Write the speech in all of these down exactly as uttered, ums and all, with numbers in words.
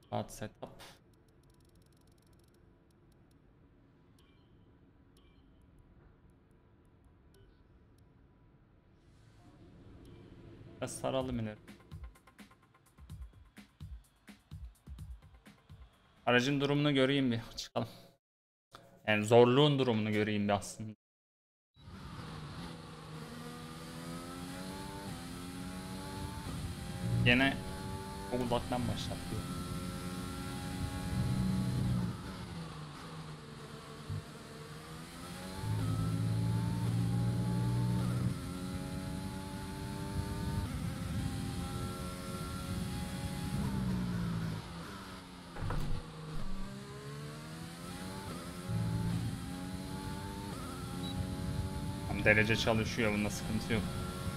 Rahat setup. Biraz saralım ileri. Aracın durumunu göreyim bir çıkalım. Yani zorluğun durumunu göreyim bir aslında. Yine Google'dan başlattı. Tam derece çalışıyor, bunda sıkıntı yok.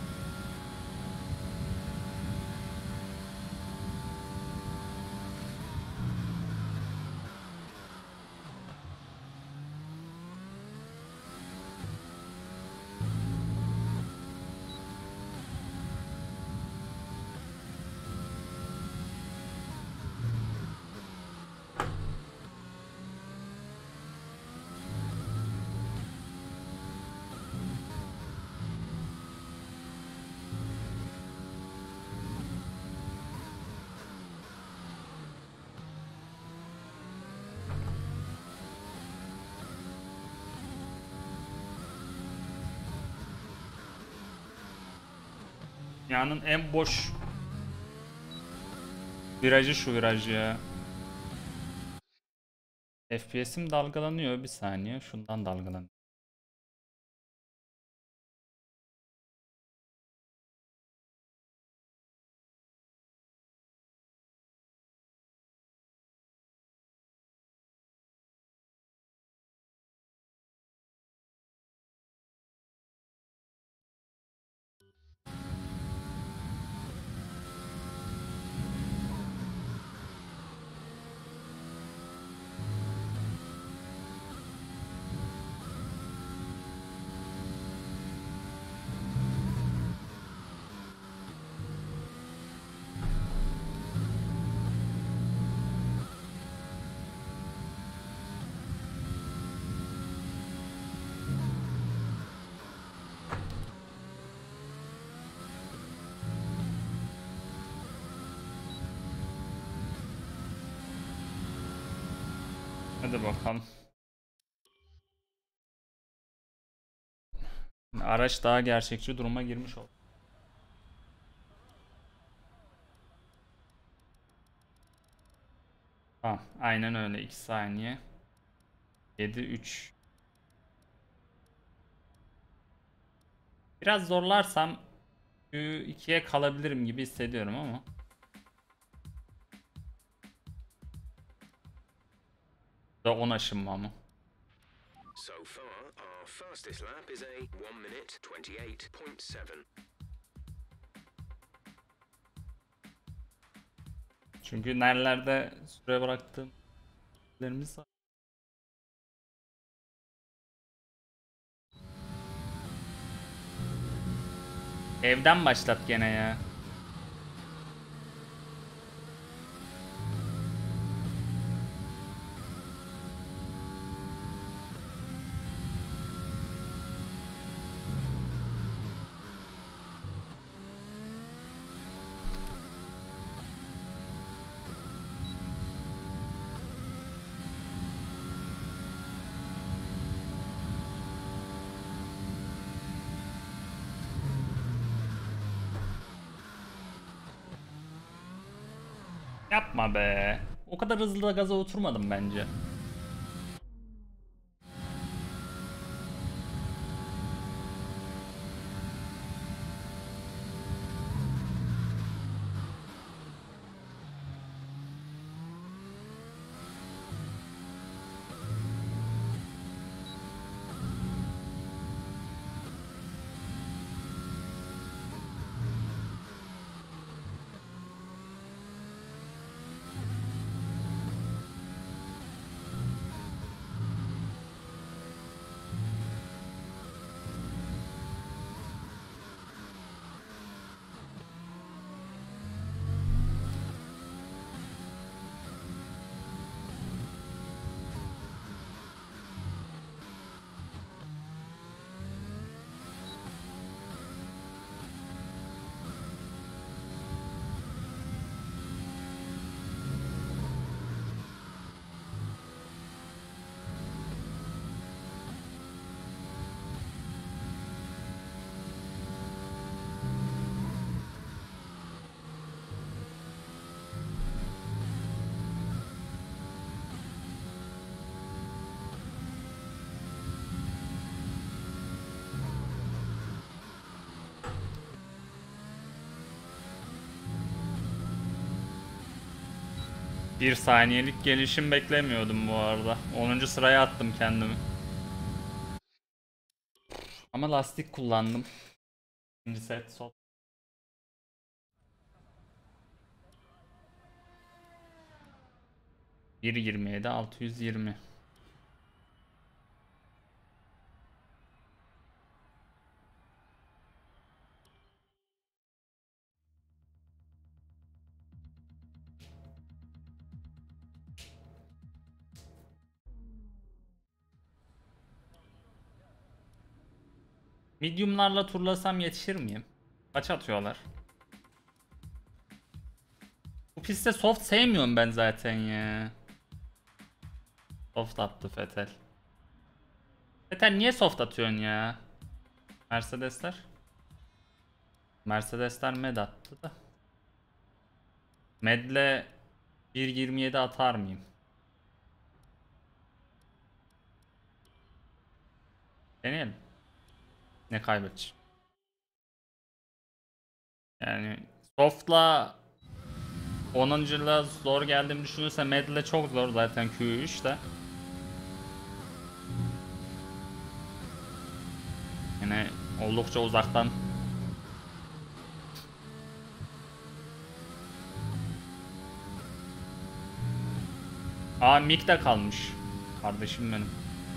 Dünyanın en boş virajı şu viraj ya. F P S'im dalgalanıyor, bir saniye şundan dalgalanıyor. Hadi bakalım. Araç daha gerçekçi duruma girmiş oldu. Tamam, aynen öyle. iki saniye. yedi üç. Biraz zorlarsam Q ikiye kalabilirim gibi hissediyorum ama. Da on aşınma mı? So far, our fastest lap is a one minute twenty-eight point seven. Çünkü nerelerde süre bıraktığım yerlerimiz var. Evden başlat gene ya. Yapma be. O kadar hızlı da gaza oturmadım bence. Bir saniyelik gelişim beklemiyordum bu arada. onuncu sıraya attım kendimi. Ama lastik kullandım. İkinci set sol. bir yirmi yedi altı yüz yirmi. Medium'larla turlasam yetişir miyim? Kaç atıyorlar? Bu pistte soft sevmiyorum ben zaten ya. Soft attı Vettel. Vettel niye soft atıyorsun ya? Mercedesler. Mercedesler med attı da. Med'le bir yirmi yedi atar mıyım? Deneyelim. Ne kaybedeceğim? Yani soft'la onuncuyla zor geldiğimi düşünürse med'le çok zor zaten Q üç'te. Yine oldukça uzaktan. Aa Mick de kalmış. Kardeşim benim.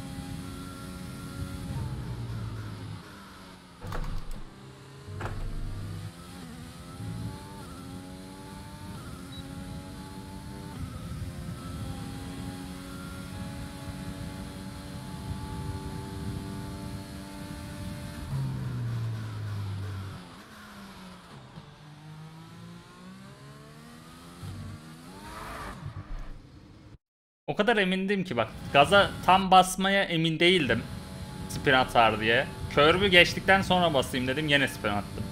O kadar emindim ki bak gaza tam basmaya emin değildim. Spin atar diye. Körbü geçtikten sonra basayım dedim yine spin attım.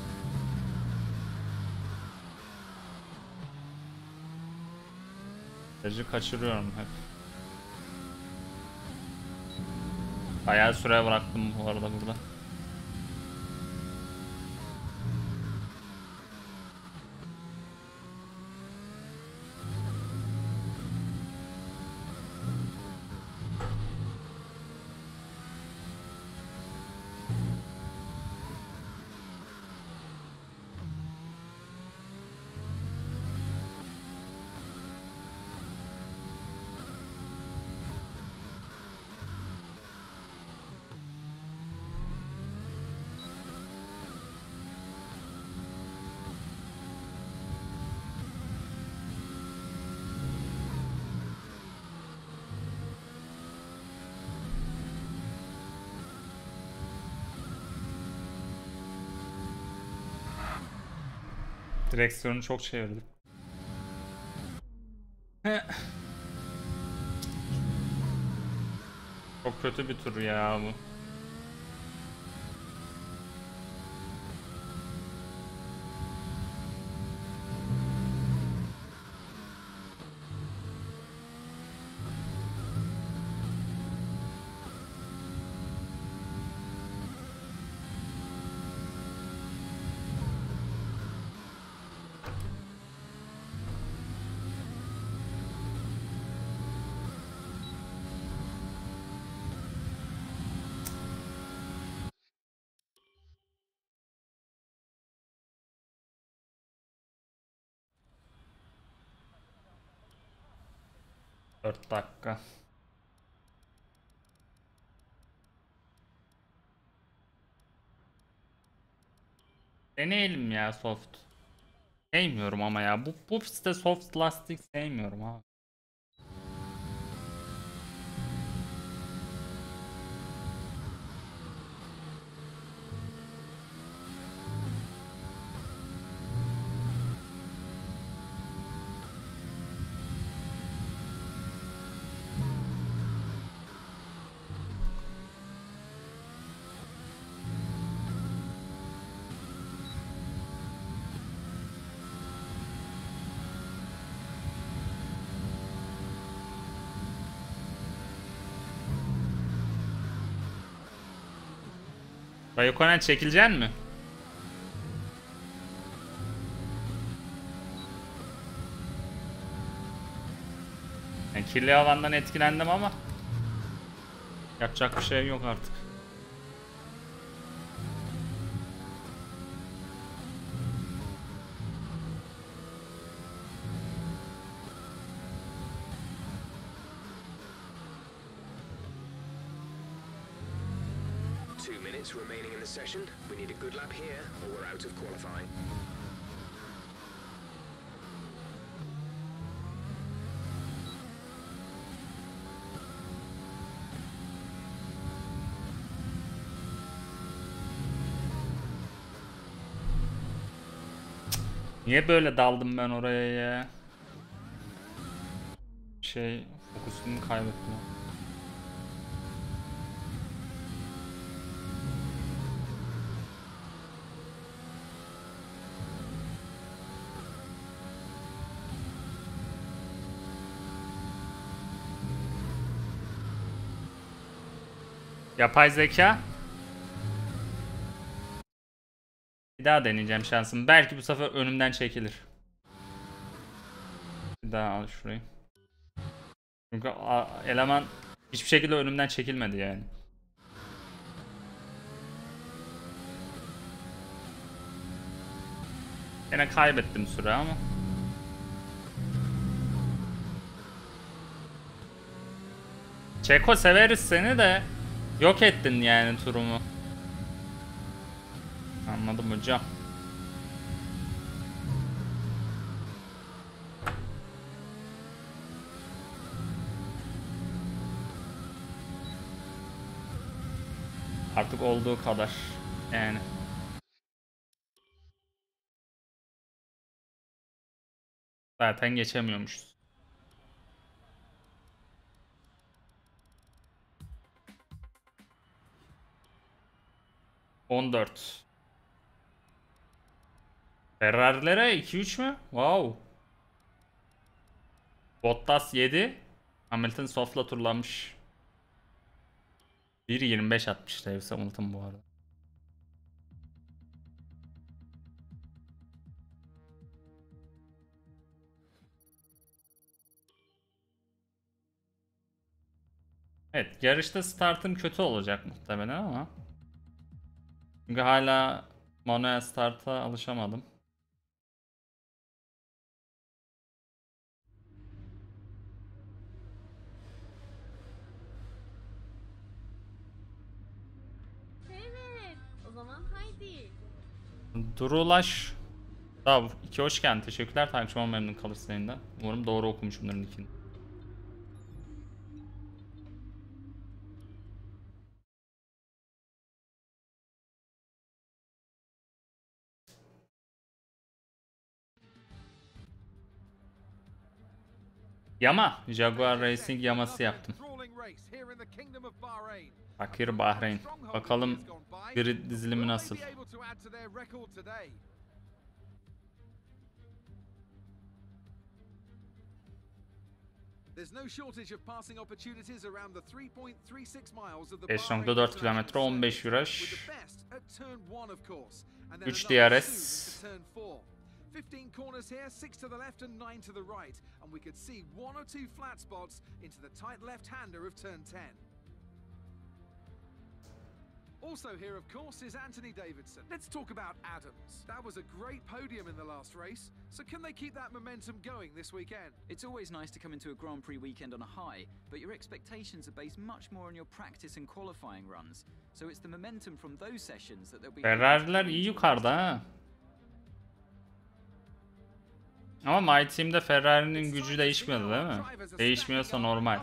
Virajı kaçırıyorum hep. Bayağı süre bıraktım bu arada burada. Direksiyonu çok çevirdim. Çok kötü bir tur ya bu. dört dakika. Deneyelim ya soft. Sevmiyorum ama ya. Bu, bu pistte soft lastik sevmiyorum abi. Raikkonen çekilecek mi? Yani kirli havandan etkilendim ama yapacak bir şey yok artık. Two minutes remaining in the session. We need a good lap here, or we're out of qualifying. Niye böyle daldım ben oraya ya? Şey, fokusumu kaybettim. Yapay zeka. Bir daha deneyeceğim şansım. Belki bu sefer önümden çekilir. Bir daha al şurayı. Çünkü eleman hiçbir şekilde önümden çekilmedi yani. Yine kaybettim süre ama. Çeko, severiz seni de yok ettin yani turumu. Anladım hocam. Artık olduğu kadar yani. Zaten geçemiyormuşuz. on dört. Ferrari'lere iki üç mü? Wow. Bottas yedi. Hamilton soft'la turlamış. bir yirmi beş atmış Lewis Hamilton bu arada. Evet, yarışta startım kötü olacak muhtemelen ama. Çünkü hala manuel start'a alışamadım. Evet. O zaman haydi. Durulaş. Daha iki hoş geldin. Teşekkürler. Takipçim olma memnun kalır senin de. Umarım doğru okumuşumdur nickini. Yama. Jaguar Racing yaması yaptım. Fakir Bahreyn. Bakalım grid dizilimi nasıl? beş nokta dört kilometre, on beş viraj. üç D R S. fifteen corners here, six to the left and nine to the right, and we could see one or two flat spots into the tight left-hander of turn ten. Also here, of course, is Anthony Davidson. Let's talk about Adams. That was a great podium in the last race, so can they keep that momentum going this weekend? It's always nice to come into a Grand Prix weekend on a high, but your expectations are based much more on your practice and qualifying runs. So it's the momentum from those sessions that they'll be... Ferrari'ler iyi yukarıda ha. Ama My Team'de Ferrari'nin gücü değişmiyordu değil mi? Değişmiyorsa normal.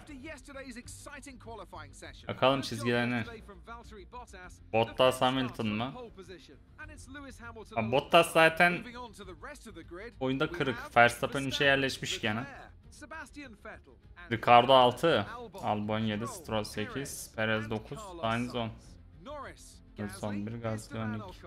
Bakalım çizgilerine. Bottas Hamilton mı? Ha, Bottas zaten oyunda kırık. Verstappen üçe yerleşmiş gene. Ricardo altı. Albon yedi. Stroll sekiz. Perez dokuz. Sainz on. Son bir Gasly on iki.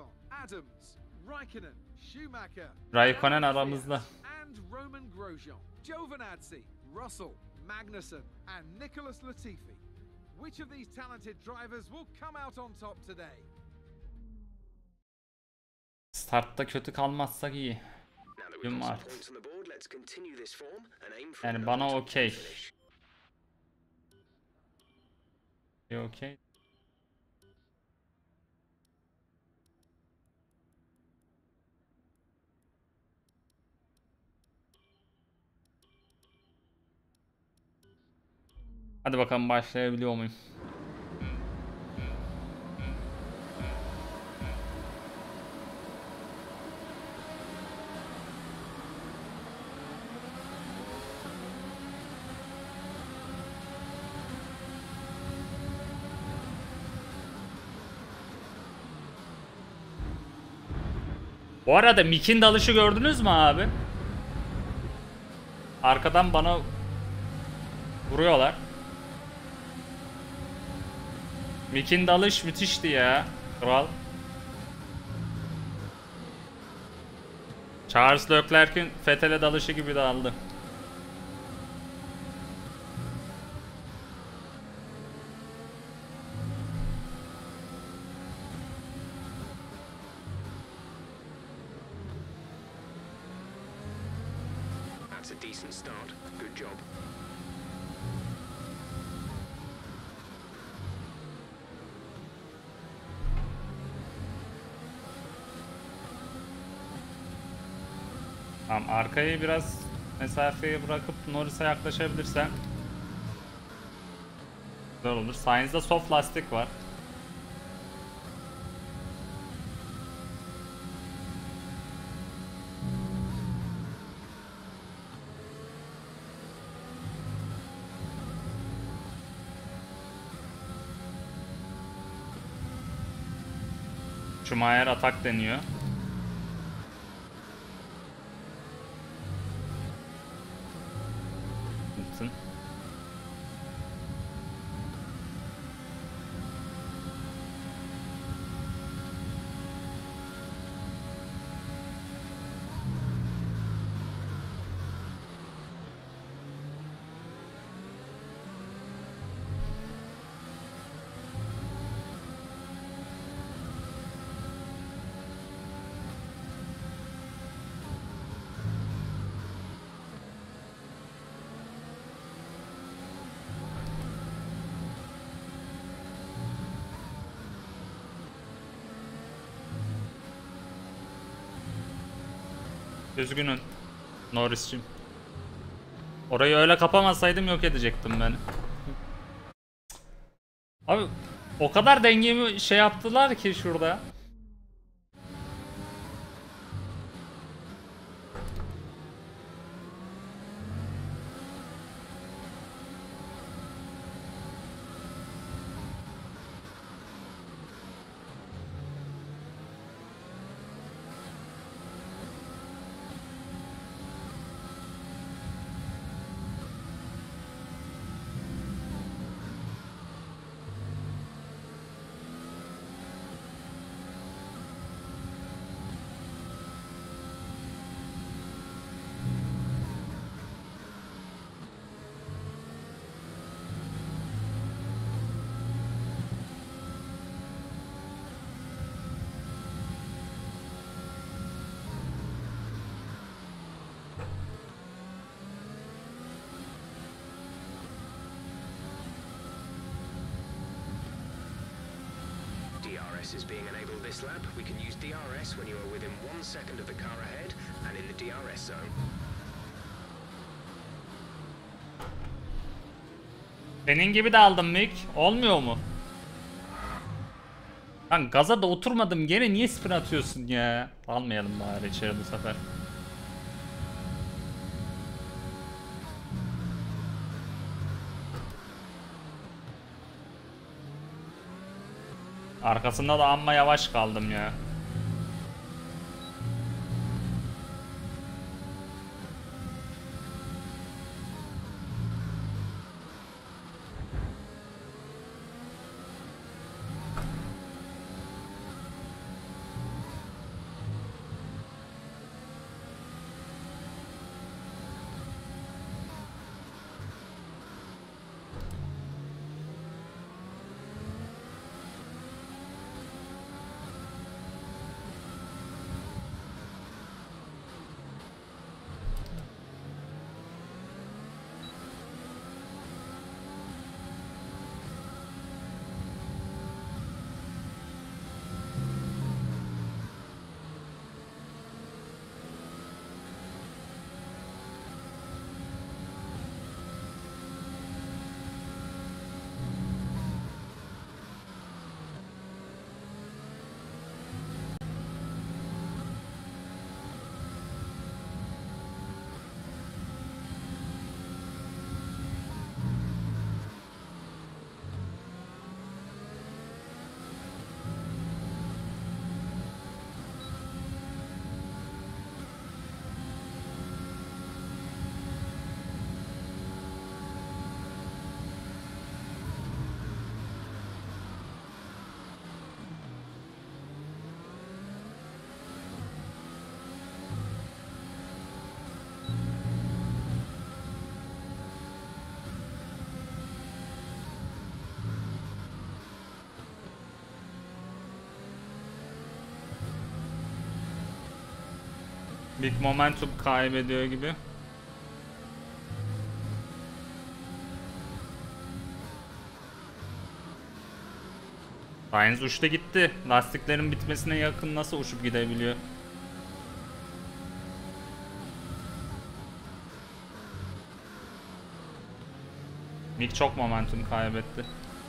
Raikkonen aramızda. Roman Grosjean, Giovinazzi, Russell, Magnussen and Nicholas Latifi. Which of these talented drivers will come out on top today? Startta kötü kalmazsak iyi. Gün var. Yani bana okey. Okey. Hadi bakalım başlayabiliyor muyum? Bu arada Mick'in dalışı gördünüz mü abi? Arkadan bana vuruyorlar. Mick'in dalış müthişti ya. Kral. Charles Leclerc'in Vettel'e dalışı gibi daldı. That's a decent start. Good job. Tamam, arkayı biraz mesafeye bırakıp Norris'e yaklaşabilirsen güzel olur. Sainz'da soft lastik var. Schumacher atak deniyor. Gitsin. Üzgünüm Norris'cim. Orayı öyle kapamasaydım yok edecektim beni. Abi o kadar dengemi şey yaptılar ki şurada. D R S is being enabled this lap. We can use D R S when you are within one second of the car ahead and in the D R S zone. Senin gibi de aldım Mick. Olmuyor mu? Lan gaza da oturmadım. Gene niye spin atıyorsun ya? Almayalım bari içeri bu sefer. Arkasında da amma yavaş kaldım ya. Big momentum kaybediyor gibi. Sainz uçta gitti. Lastiklerin bitmesine yakın nasıl uçup gidebiliyor? Mick çok momentum kaybetti.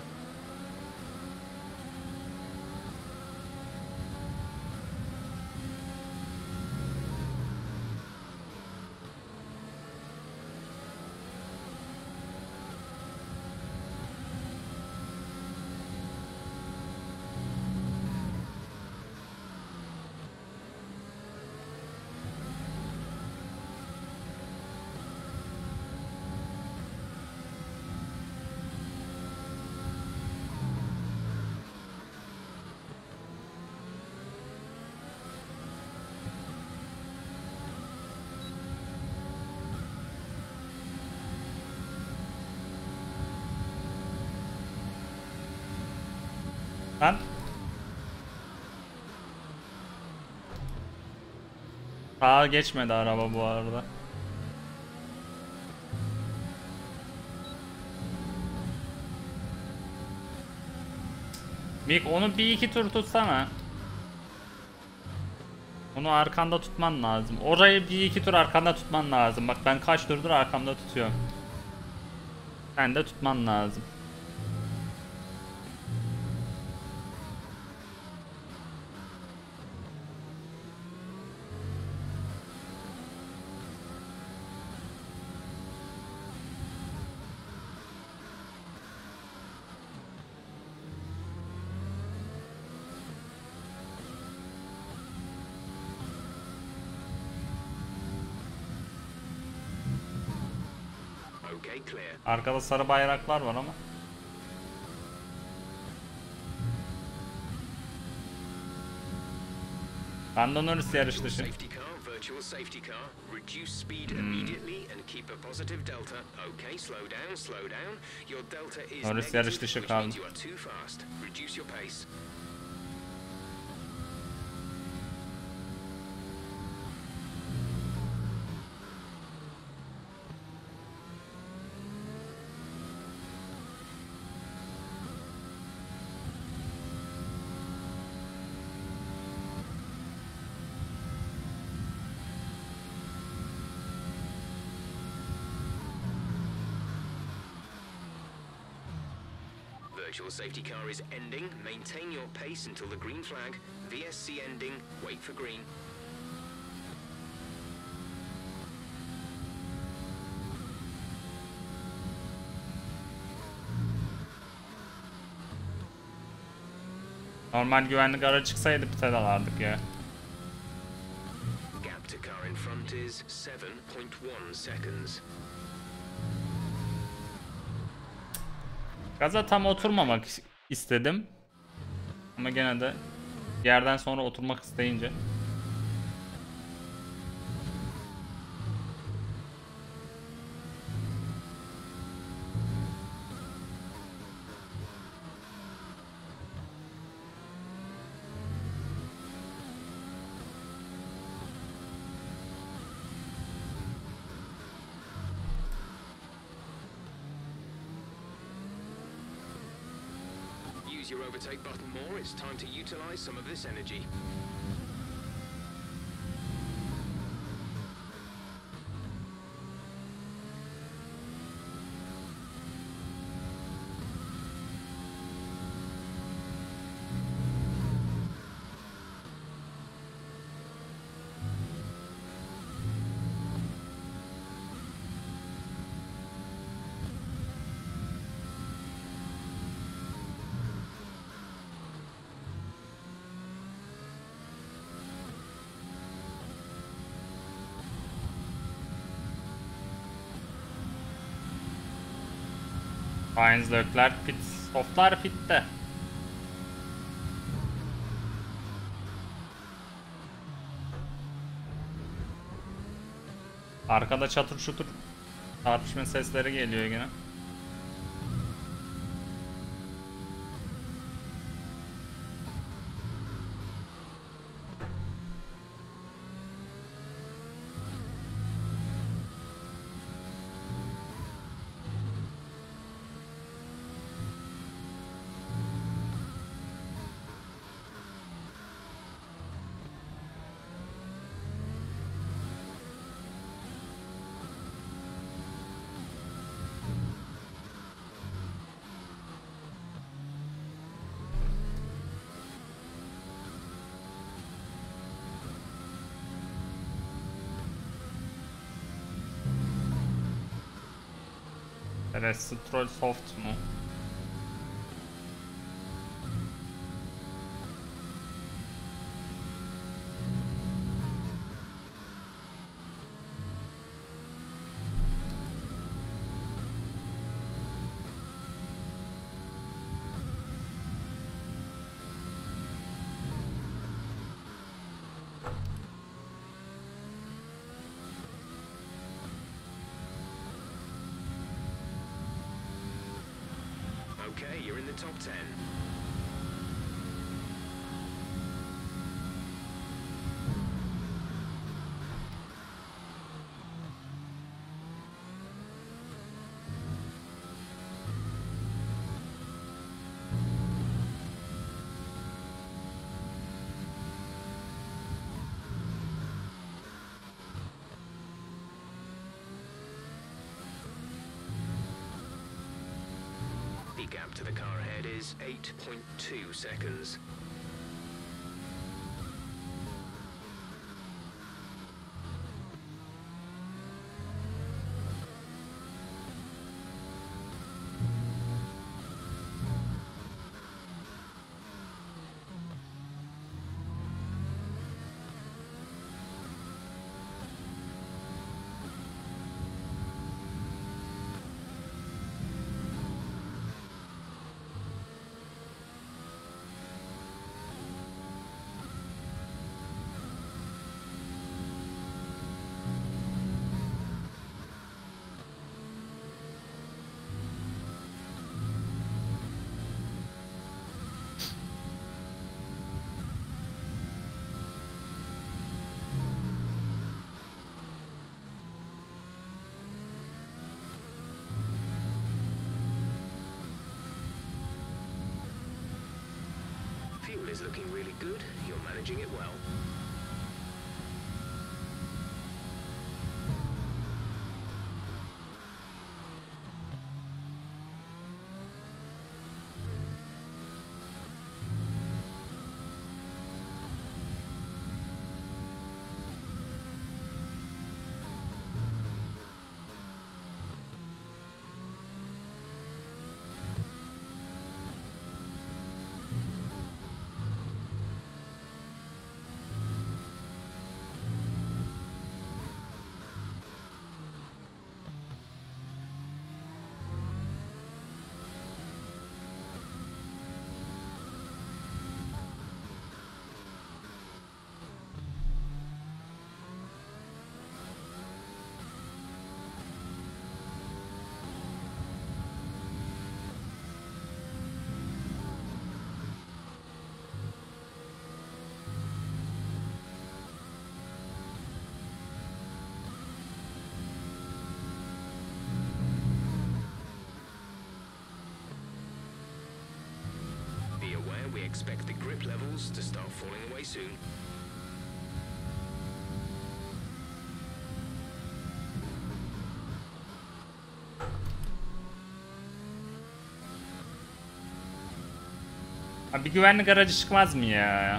Lan. Sağa geçmedi araba bu arada. Mick onu bir iki tur tutsana. Onu arkanda tutman lazım. Orayı bir iki tur arkanda tutman lazım. Bak ben kaç turdur arkamda tutuyorum. Sen de tutman lazım. Okay, clear. Arkada sarı bayraklar var ama. Lando Norris yarış dışı. Safety car, virtual safety car. Reduce speed immediately and keep a positive delta. Okay, slow down, slow down. Your delta is Norris yarış negative, dışı which means kaldı. you are too fast. Reduce your pace. Virtual safety car is ending. Maintain your pace until the green flag. V S C ending. Wait for green. Normal güvenlik aracı çıksaydı pite dalardık ya. Gap to car in front is seven point one seconds. Gaza tam oturmamak istedim. Ama gene de yerden sonra oturmak isteyince. Use your overtake button more. It's time to utilize some of this energy. Sainz, Leclerc pit. Softlar pitte. Arkada çatır çutur tartışma sesleri geliyor yine. Evet, Stroll soft mu? Okay, you're in the top ten. The gap to the car ahead is eight point two seconds. Fuel is looking really good. You're managing it well. Be aware we expect the grip levels to start falling away soon. Abi bir güvenlik aracı çıkmaz mı ya?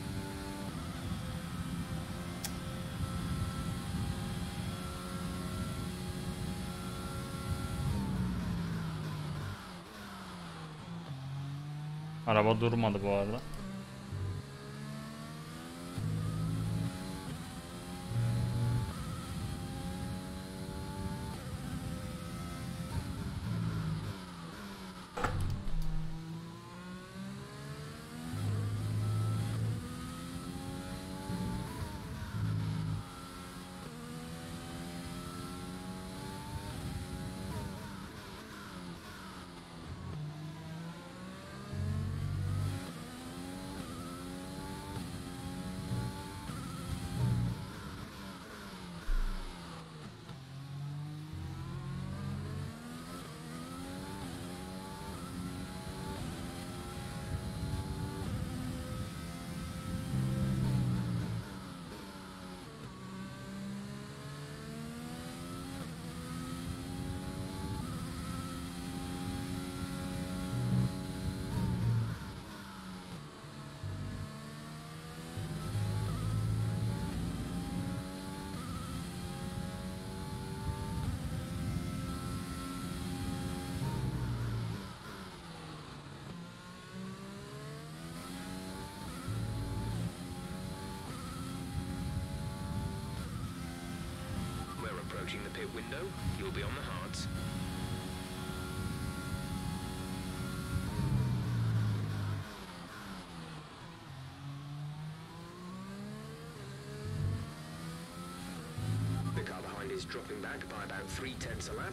Araba durmadı bu arada. approaching the pit window. You'll be on the hards. The car behind is dropping back by about three tenths a lap.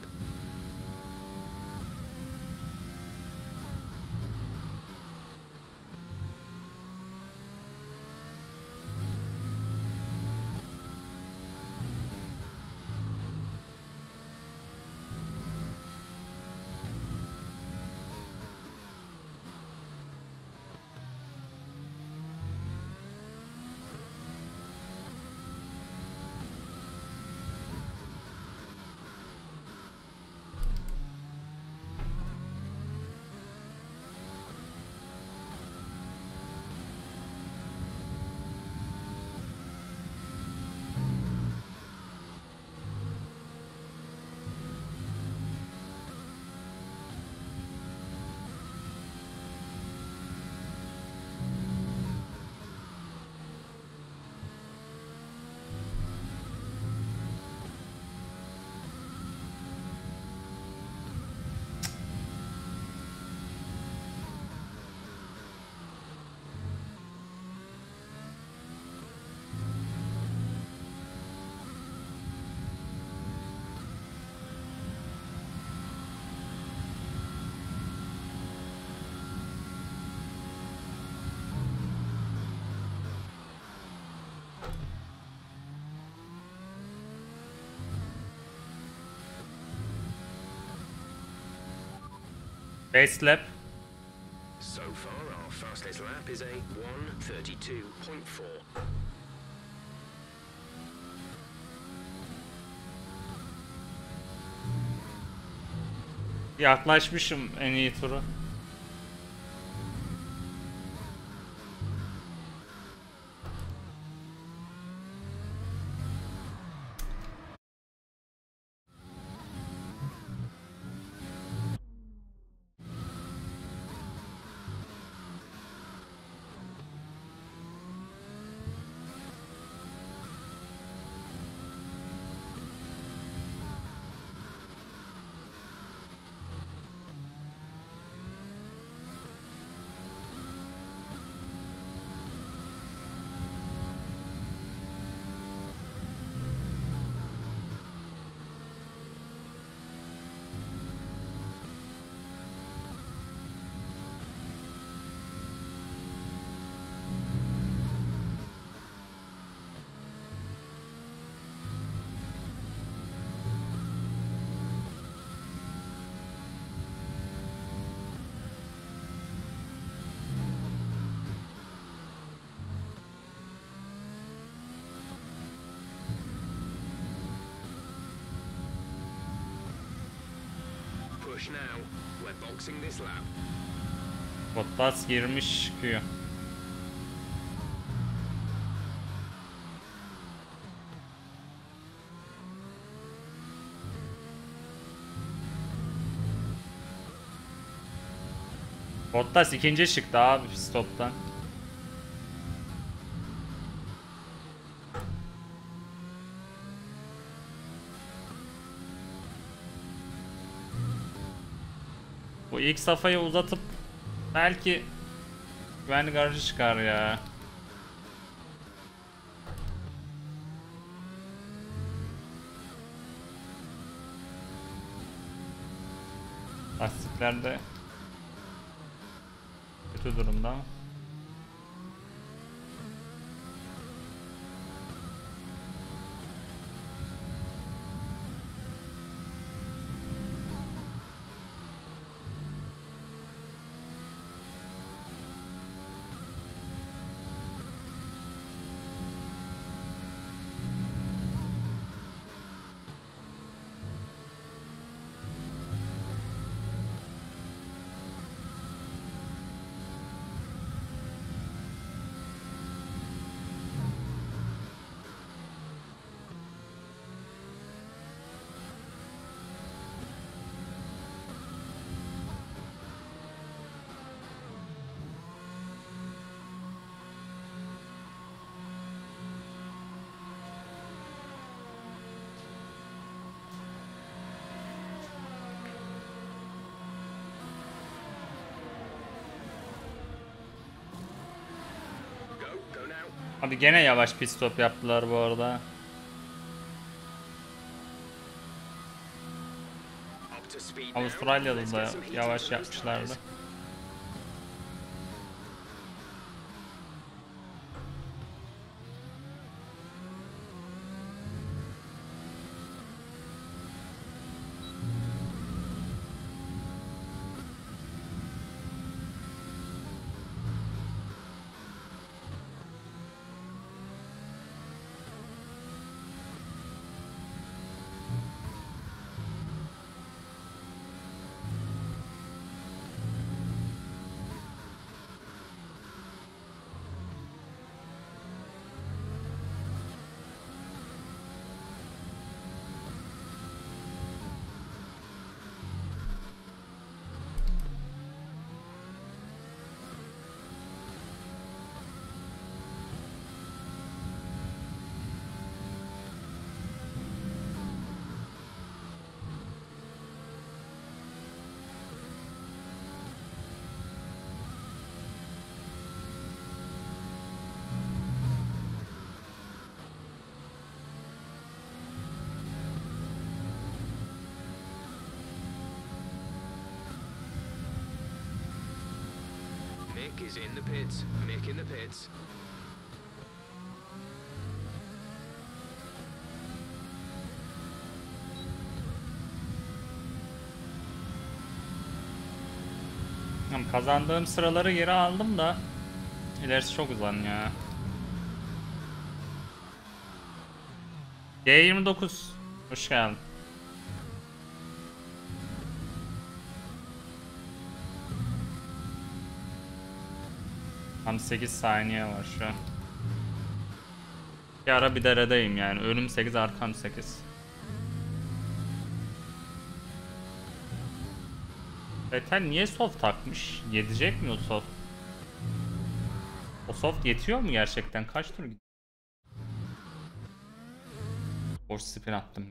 Base lap. So far, our fastest lap is a one thirty-two point four. Yaklaşmışım en iyi turu. Push now. We're boxing this lap. Bottas girmiş çıkıyor. Bottas ikinci çıktı abi stoptan. Bu ilk safhayı uzatıp belki güvenlik aracı çıkar ya. Lastiklerde kötü durumda ama. Abi gene yavaş pit stop yaptılar bu arada. Up to speed now. Avustralya'da Let's da get some heat yavaş into those yapmışlardı. tires. Mick is in the pits. Mick in the pits. Tamam, kazandığım sıraları geri aldım da ilerisi çok uzun ya. G yirmi dokuz hoş geldin. Tam sekiz saniye var şu an. Bir ara bir deredeyim yani. Önüm sekiz, arkam sekiz. Vettel niye soft takmış? Yetecek mi o soft? O soft yetiyor mu gerçekten? Kaç tur gidiyor? Boş spin attım.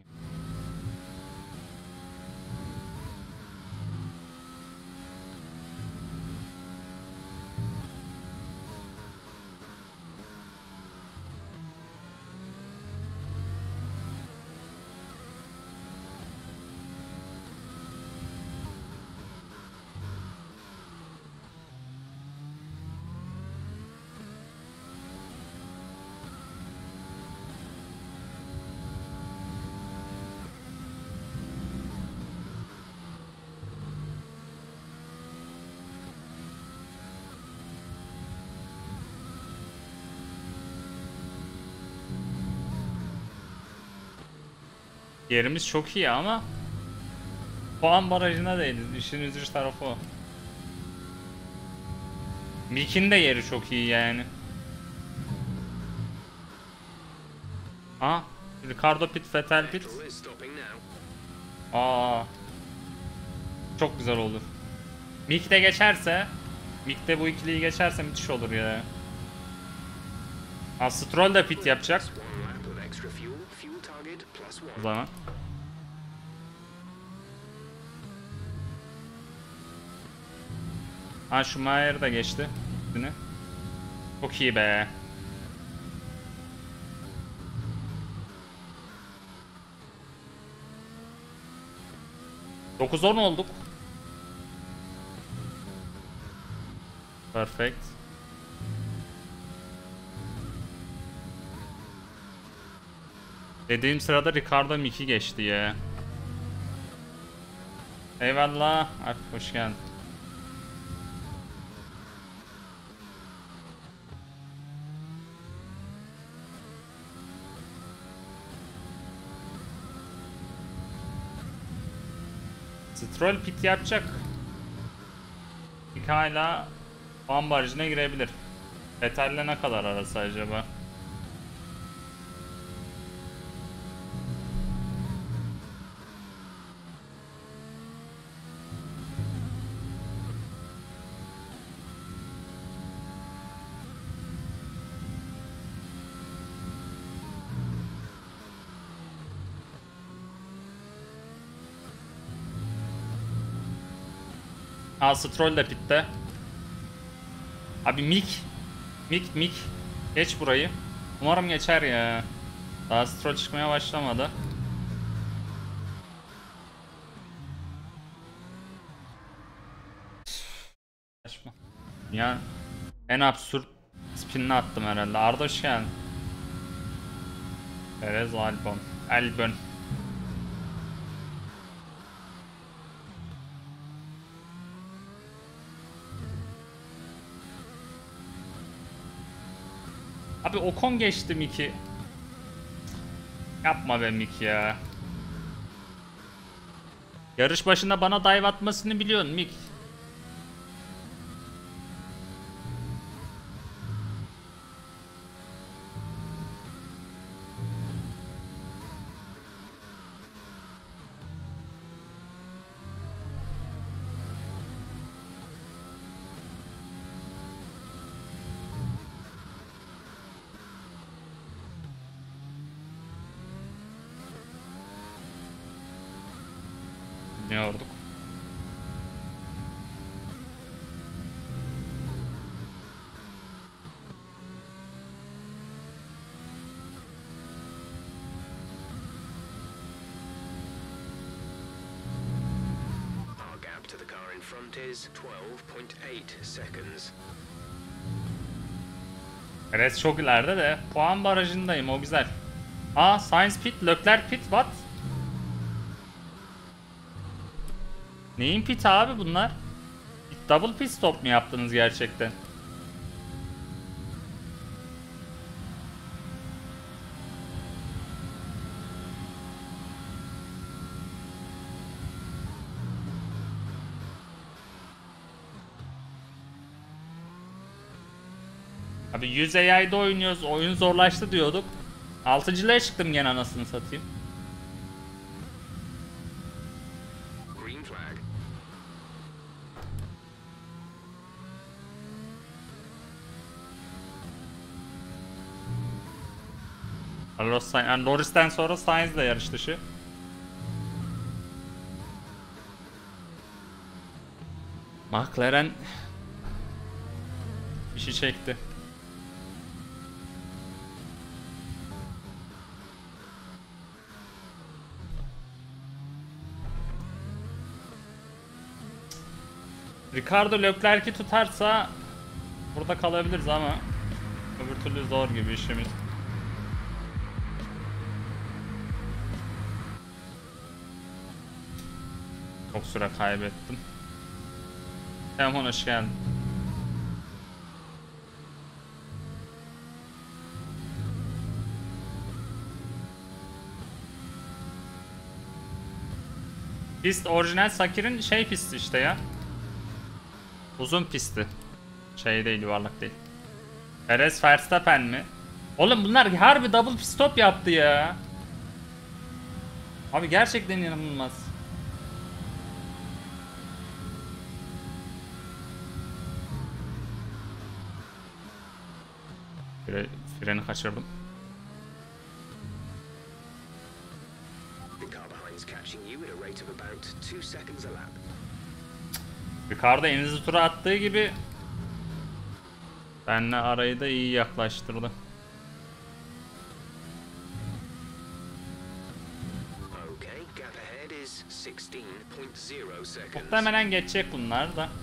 Yerimiz çok iyi ama puan barajına değiliz. İşin üzücü tarafı o. Mick'in de yeri çok iyi yani. Ha, Ricardo pit, Vettel pit. Vettel is stopping now. Aa, çok güzel olur. Mick de geçerse, Mick de bu ikiliyi geçerse müthiş olur ya. Ha, Stroll de pit yapacak. One lap of extra fuel. Fuel target plus one. O zaman. Ha, Schumacher da geçti. Üstüne. Çok iyi be. dokuz on olduk. Perfect. Dediğim sırada Ricardo Mick'i geçti ya. Eyvallah. Alp hoş geldin. Stroll pit yapacak. Mick hala puan barajına girebilir. Vettel'le ne kadar arası acaba? Aa, Stroll de pitte. Abi Mick. Mick Mick. Geç burayı. Umarım geçer ya. Daha Stroll çıkmaya başlamadı. Saçma. Ya en absürt spinini attım herhalde. Arda hoş geldin. Perez Albon. Albon. Abi Ocon geçti Mickey. Yapma be Mickey ya. Yarış başında bana dive atmasını biliyorsun Mick. Dinliyorduk. Our gap to the car in front is twelve point eight seconds. Perez çok ileride de puan barajındayım, o güzel. Aa, Sainz pit, Leclerc pit, what? Neyin pit abi bunlar? Double pit stop mu yaptınız gerçekten? Abi yüz A I'de oynuyoruz, oyun zorlaştı diyorduk. altıncılığa çıktım gene anasını satayım. Green flag. Carlos Sainz, yani Norris'ten sonra Sainz de yarış dışı. McLaren bir şey çekti. Ricardo Leclerc'i tutarsa burada kalabiliriz ama öbür türlü zor gibi işimiz. Çok süre kaybettim. Hemen hoş geldin. Pist orijinal Sakir'in şey pisti işte ya. Uzun pisti. Şey değil, yuvarlak değil. Perez Verstappen mi? Oğlum bunlar harbi double pit stop yaptı ya. Abi gerçekten inanılmaz. Fre freni kaçırdım. The car behind's catching you at a rate of about two seconds a lap. Ricardo en hızlı tura attığı gibi benle arayı da iyi yaklaştırdı. Okay, gap ahead is sixteen point zero seconds. Muhtemelen geçecek bunlar da.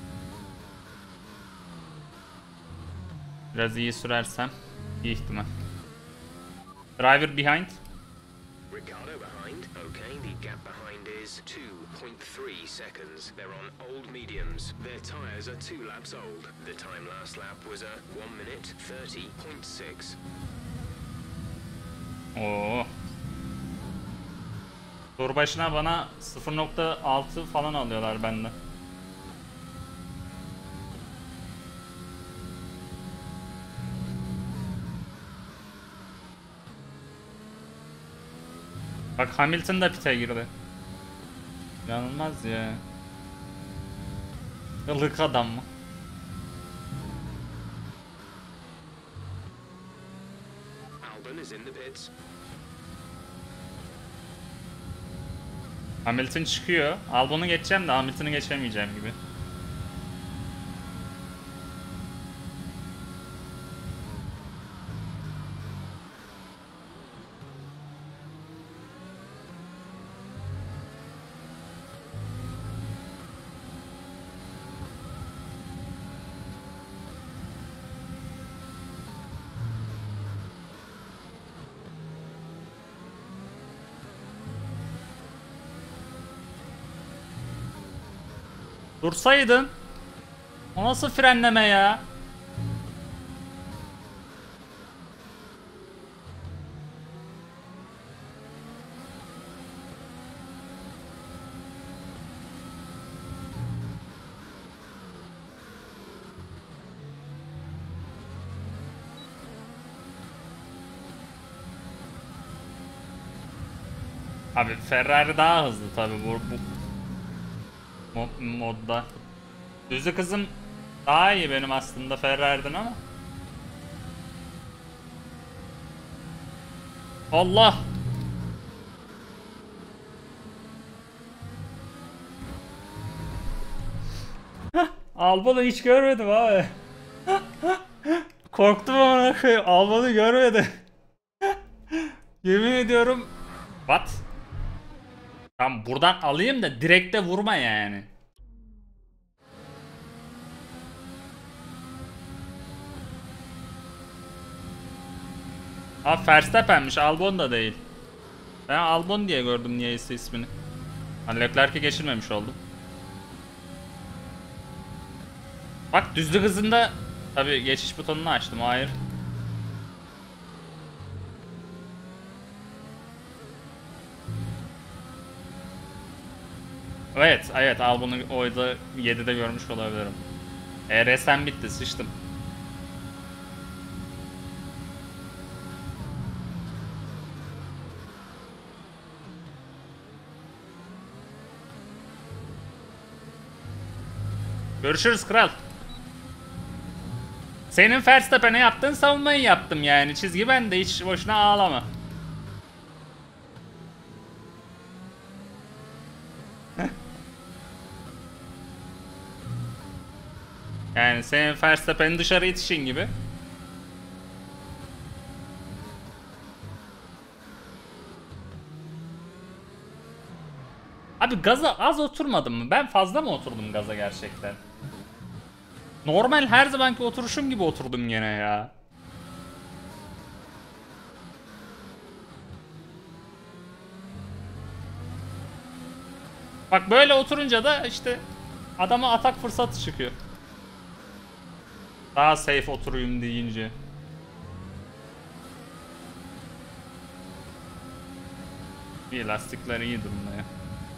Biraz iyi sürersem iyi ihtimal. Driver behind. Ricardo behind. Okay, the gap behind is two point three seconds. They're on old mediums. Their tires are two laps old. The time last lap was a one minute thirty point six. Oo. Tur başına bana sıfır nokta altı falan alıyorlar benden. Bak Hamilton da pit'e girdi. İnanılmaz ya. Ilık adam mı? Albon is in the pits. Hamilton çıkıyor. Albon'u geçeceğim de Hamilton'ı geçemeyeceğim gibi. Dursaydın. O nasıl frenleme ya? Abi Ferrari daha hızlı tabi bu, bu mod, modda. Düzlük hızım daha iyi benim aslında Ferrari'den ama. Allah. Albon'u hiç görmedim abi. Korktum ama Albon'u görmedim. Yemin ediyorum. What? Tamam buradan alayım da direkte vurma yani. Abi Verstappen'miş, Albon da değil. Ben Albon diye gördüm niyeyse ismini. Hani Leclerc'i geçirmemiş oldum. Bak düzlük hızında tabi geçiş butonunu açtım, hayır. Evet, evet Albon'u oyda yedide görmüş olabilirim. E R S M bitti, sıçtım. Görüşürüz kral. Senin Verstappen'e yaptığın savunmayı yaptım yani. Çizgi ben de, hiç boşuna ağlama. Yani senin Verstappen'i dışarı itişin gibi. Abi gaza az oturmadım mı? Ben fazla mı oturdum gaza gerçekten? Normal her zamanki oturuşum gibi oturdum yine ya. Bak böyle oturunca da işte adama atak fırsatı çıkıyor. Daha safe oturayım deyince. İyi, lastikler iyi durumda ya.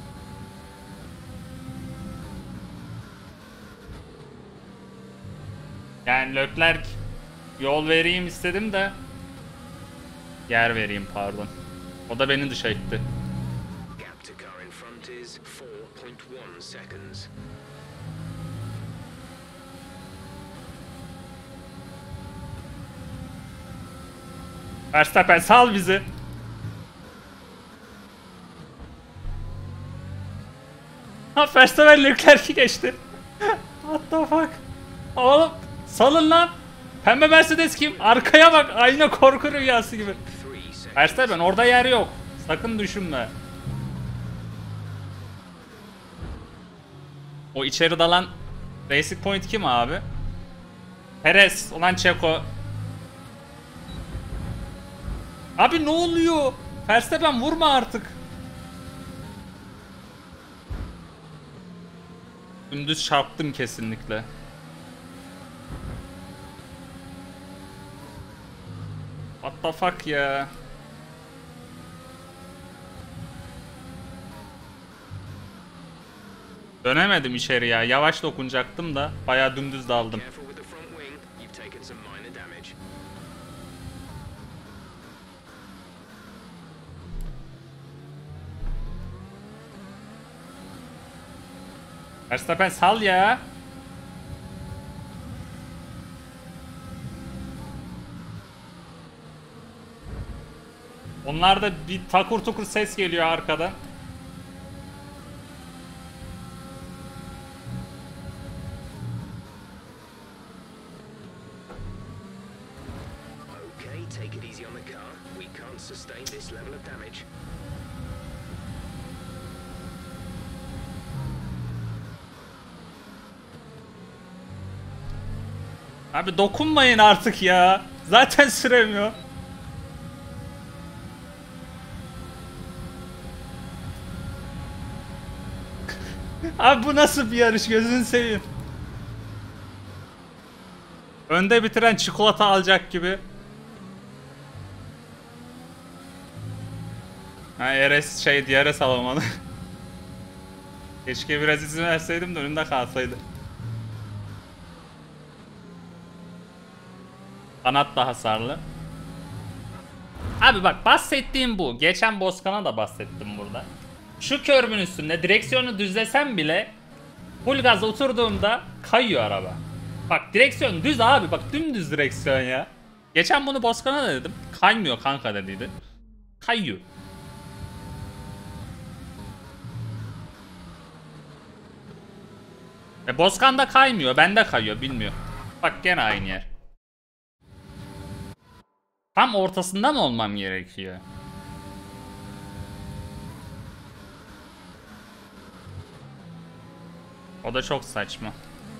Yani Leclerc yol vereyim istedim de yer vereyim pardon. O da beni dışa itti. Gap to car in front is four point one seconds. Verstappen sal bizi. Ha Verstappen Leclerc'i geçti. What the fuck? Oğlum salın lan. Pembe Mercedes kim? Arkaya bak, aynı korku rüyası gibi. Verstappen orada yer yok. Sakın düşünme. O içeri dalan Racing Point kim abi? Perez, ulan Çeko. Abi ne oluyor? Verstappen vurma artık. Dümdüz çarptım kesinlikle. What the fuck ya? Dönemedim içeri ya. Yavaş dokunacaktım da bayağı dümdüz daldım. Careful with the front wing. You've taken some minor damage. Verstappen sal ya. Onlarda bir takur tukur ses geliyor arkadan. Okay, take it easy on the car. We can't sustain this level of damage. Abi dokunmayın artık ya. Zaten süremiyor. Abi bu nasıl bir yarış, gözünü seveyim. Önde bitiren çikolata alacak gibi. Ha, R S şey D R S alamadı. Keşke biraz izin verseydim de önümde kalsaydı. Kanat da hasarlı. Abi bak, bahsettiğim bu. Geçen Bozkan'a da bahsettim burada. Şu körbün üstünde direksiyonu düzlesem bile full gazla oturduğumda kayıyor araba. Bak direksiyon düz abi, bak dümdüz direksiyon ya. Geçen bunu Bozkan'a da dedim. Kaymıyor kanka dediydi. Kayıyor. E Bozkan'da kaymıyor, bende kayıyor, bilmiyor. Bak gene aynı yer. Tam ortasında mı olmam gerekiyor? O da çok saçma.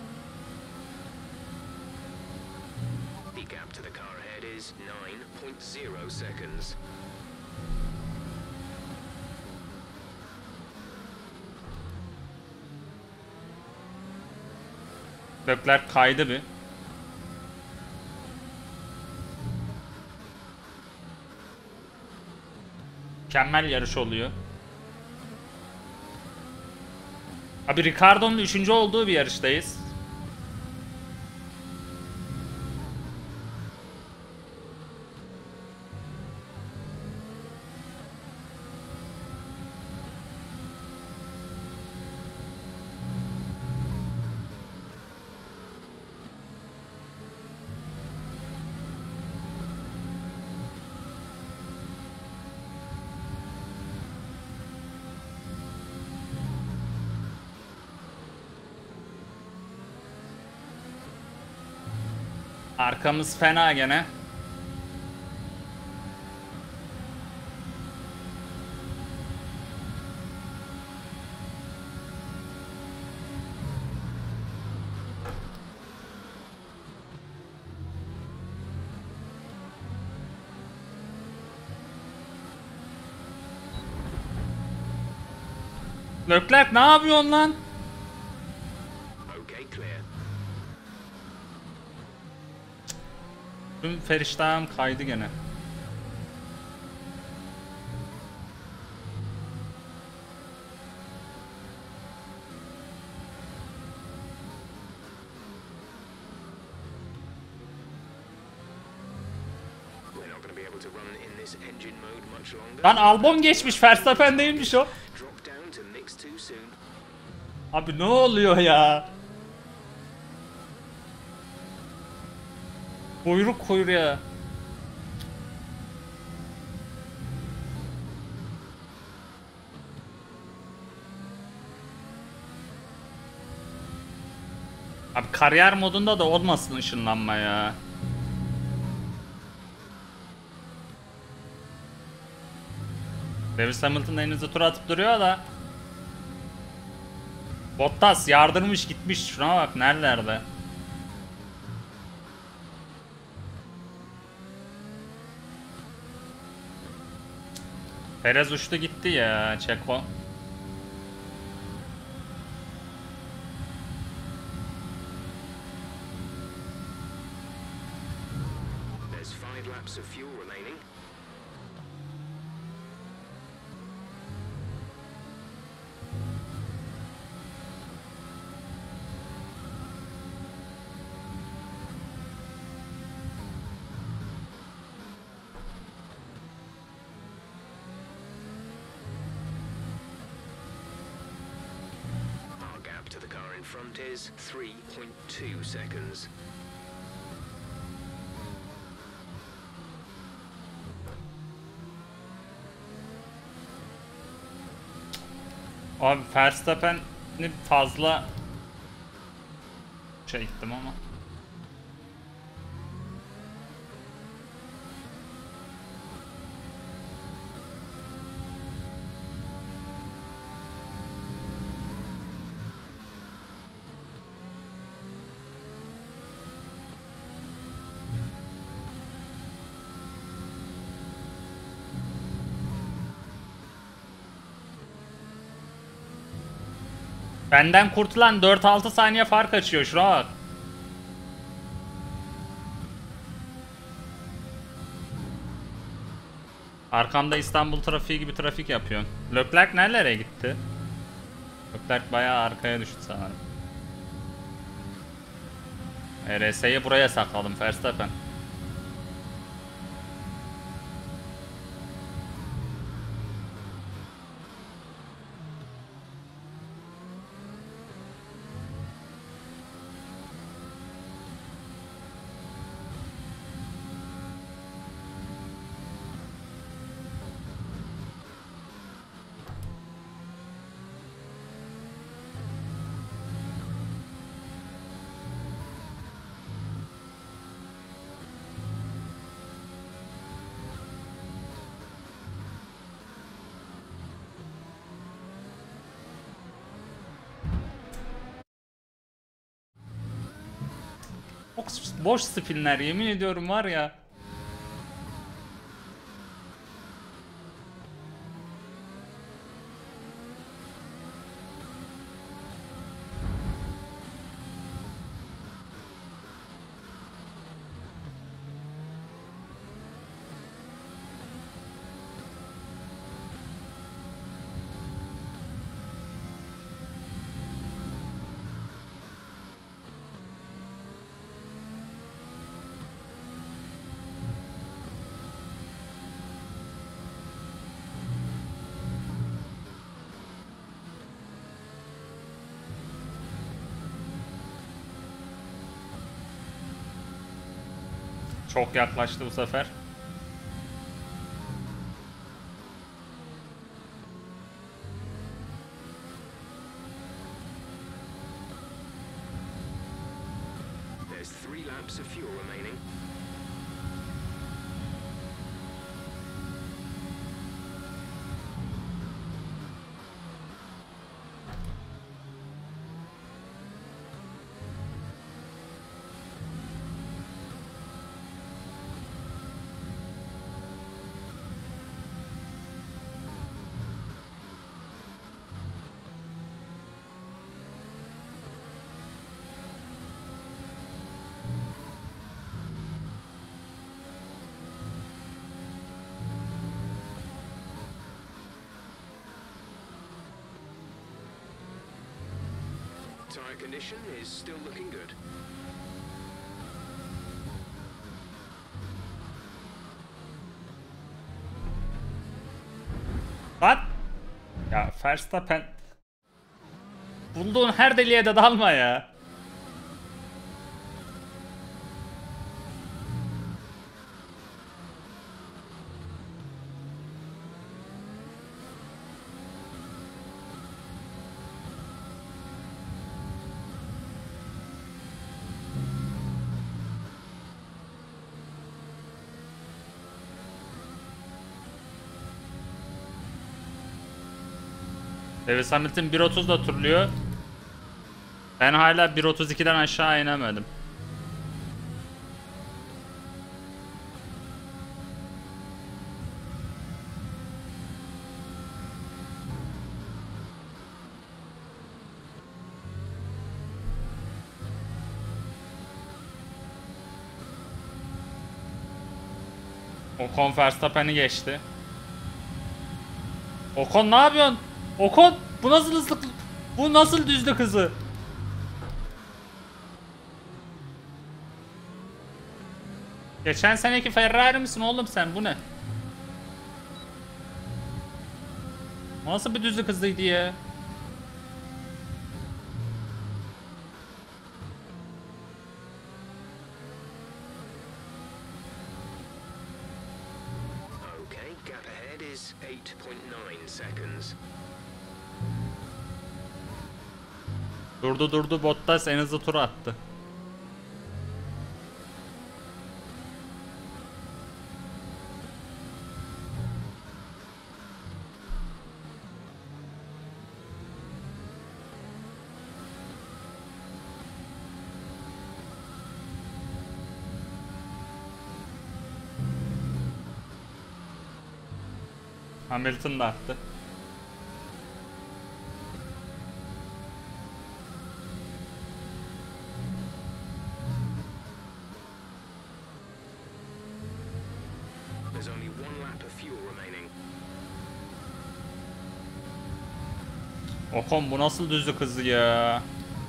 The gap to the car ahead is nine point zero seconds. Leclerc kaydı bir. Mükemmel yarış oluyor. Abi Ricardo'nun üçüncü olduğu bir yarıştayız. Arkamız fena gene. Leclerc ne yapıyorsun lan? Okay, clear. Tüm feriştahım kaydı gene. We're not going to be able to run in this engine mode much longer. Lan Albon geçmiş, Verstappen değilmiş o. Drop down to mix too soon. Abi ne oluyor ya? Kuyruk kuyruğa. Abi kariyer modunda da olmasın ışınlanma ya. Lewis Hamilton en hızlı tur atıp duruyor da. Bottas yardırmış gitmiş, şuna bak nerelerde. Perez uçtu gitti ya, Checo. There's five laps of fuel remaining. Our gap to the car in front is three point two seconds. Abi Verstappen'i fazla çektim ama. Benden kurtulan dört altı saniye fark açıyor şuna bak. Arkamda İstanbul trafiği gibi trafik yapıyor. Leclerc nerelere gitti? Leclerc bayağı arkaya düştü sanırım. R S'yi buraya sakladım Verstappen. Çok boş spinler yemin ediyorum var ya. Çok yaklaştı bu sefer. There's three laps of fuel remaining. Tire condition is still looking good. Lan! Ya Verstappen, bulduğun her deliğe de dalma ya. Lewis Hamilton bir otuzda turluyor. Ben hala bir otuz ikiden aşağı inemedim. Ocon Verstappen'i geçti. Ocon ne yapıyorsun? Ocon bu nasıl hızlı, bu nasıl düzlük hızı? Geçen seneki Ferrari misin oğlum sen, bu ne? Nasıl bir düzlük hızıydı ya? Okay, gap ahead is eight point nine seconds. Durdu durdu, Bottas en hızlı tur attı. Hamilton da attı. One lap of fuel remaining. Ocon bu nasıl düzlük hızı ya?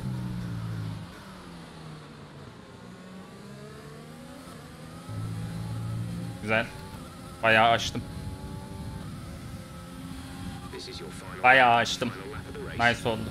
Güzel. Bayağı açtım. This is your final Bayağı açtım. final lap of the race. Nice oldu.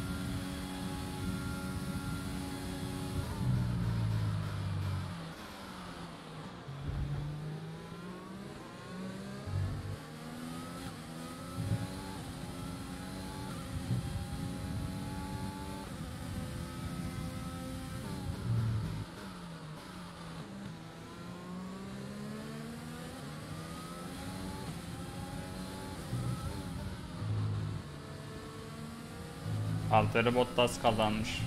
Valtteri Bottas kazanmış.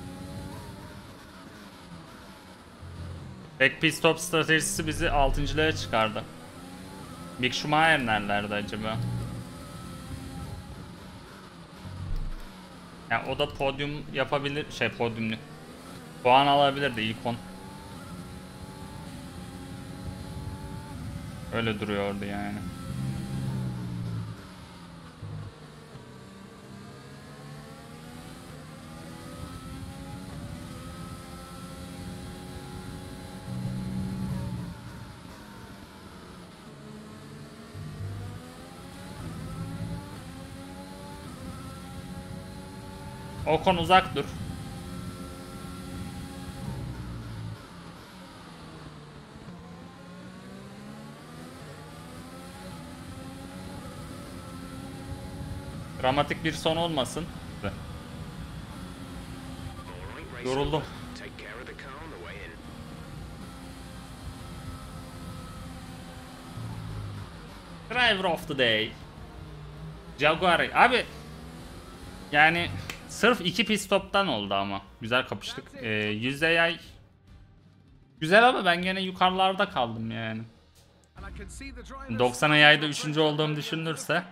Tek pit stop stratejisi bizi altıncılığa çıkardı. Mick Schumacher nerelerde acaba? Yani o da podyum yapabilir, şey podyumlu. Puan alabilirdi ilk on. Öyle duruyordu yani. Ocon uzak dur. Dramatik bir son olmasın. All right, race Yoruldum. over. Take care of the car on the way in. Driver of the day. Jaguar. Abi yani sırf iki pit stop'tan oldu ama. Güzel kapıştık. Ee, yüzde yay. Güzel ama ben gene yukarılarda kaldım yani. doksana yayda üçüncü olduğum düşünülürse.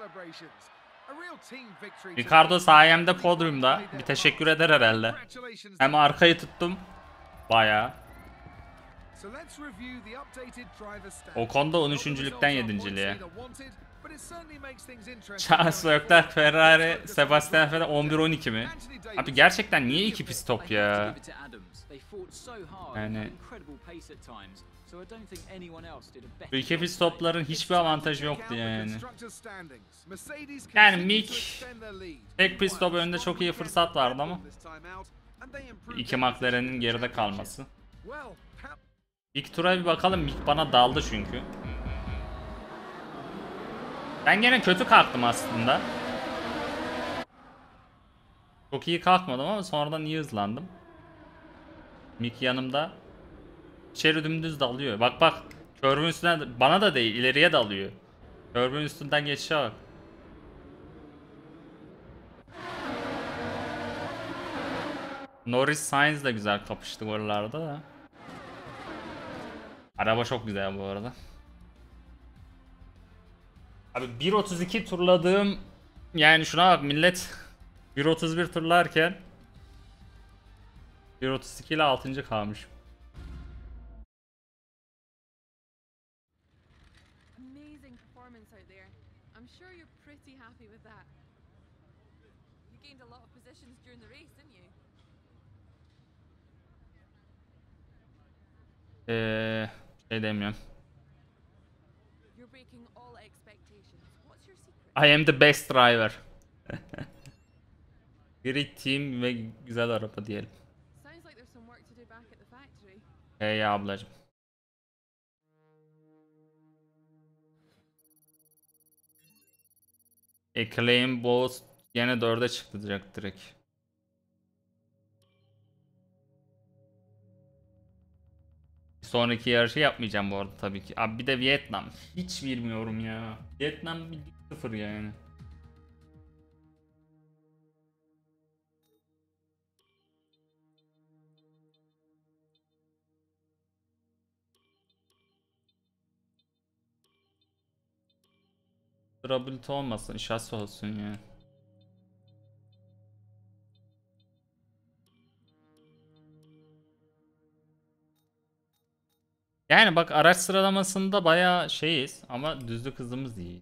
Ricardo sayemde podyumda. Bir teşekkür eder herhalde. Hem arkayı tuttum. Bayağı. Ocon'da on üçüncülükten yedinciliğe. Charles Leclerc, Ferrari, Sebastian Vettel on bir on iki mi? Abi gerçekten niye iki pit stop ya? Yani bu iki pit stopların hiçbir avantajı yoktu yani. Yani Mick tek pit stop önünde çok iyi fırsat vardı ama iki McLaren'in geride kalması. İlk tura bir bakalım, Mick bana daldı çünkü. Ben gene kötü kalktım aslında. Çok iyi kalkmadım ama sonradan iyi hızlandım. Mick yanımda. İçeri dümdüz dalıyor. Bak bak. Körbün üstüne, bana da değil, ileriye dalıyor. Körbün üstünden geçişe bak. Norris Sainz de güzel kapıştı oralarda da. Araba çok güzel bu arada. Abi bir otuz iki turladığım, yani şuna bak millet bir otuz bir turlarken bir otuz iki ile altıncı kalmış. Amazing performance out there. I'm sure you're pretty happy with that. You gained a lot of positions during the race, didn't you? Eee şey demiyorum. You're breaking all expectations. What's your secret? I am the best driver. Great team ve güzel araba diyelim. Sounds like there's some work to do back at the factory. Hey ablacım. Acclaim Boss yine dörde çıktı direkt direkt. Sonraki yarışı yapmayacağım bu arada tabii ki. Abi bir de Vietnam. Hiç bilmiyorum ya. Vietnam bir sıfır yani. Durability olmasın, şahsı olsun ya. Yani bak araç sıralamasında bayağı şeyiz ama düzlük hızımız iyi.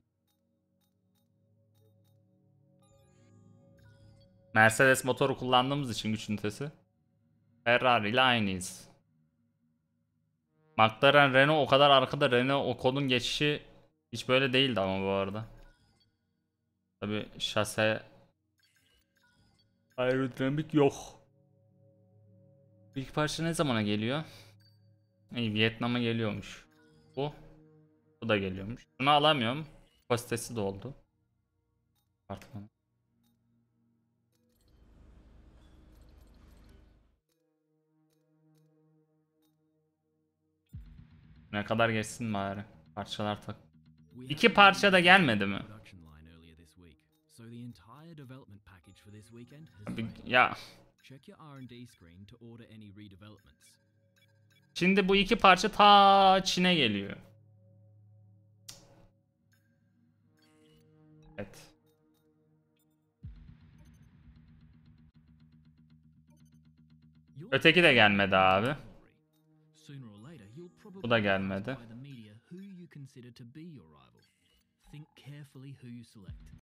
Mercedes motoru kullandığımız için güç ünitesi Ferrari ile aynıyız. McLaren, Renault o kadar arkada. Renault o kodun geçişi hiç böyle değildi ama bu arada. Tabi şase aerodinamik yok. İlk parça ne zamana geliyor? İyi, Vietnam'a geliyormuş. Bu. Bu da geliyormuş. Bunu alamıyorum. Postesi de oldu. Artık ne kadar geçsin bari. Parçalar tak. İki parça da gelmedi mi? Abi, ya. Şimdi bu iki parça ta Çin'e geliyor. Evet. Öteki de gelmedi abi. Bu da gelmedi.